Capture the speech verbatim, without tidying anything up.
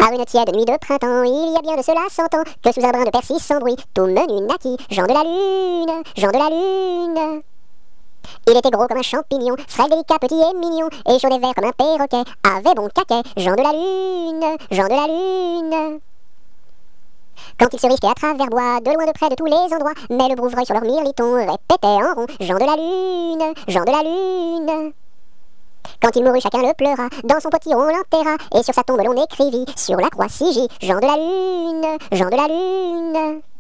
Par une tiède nuit de printemps, il y a bien de cela cent ans, que sous un brin de persil sans bruit, tout menu naquit, Jean de la Lune, Jean de la Lune. Il était gros comme un champignon, frêle, délicat, petit et mignon, et chaud et vert comme un perroquet, avait bon caquet, Jean de la Lune, Jean de la Lune. Quand il se risquait à travers bois, de loin de près de tous les endroits, mais le brouvreuil sur leur mirliton répétait en rond, Jean de la Lune, Jean de la Lune. Quand il mourut, chacun le pleura, dans son potiron on l'enterra, et sur sa tombe l'on écrivit, sur la croix C J, Jean de la Lune, Jean de la Lune.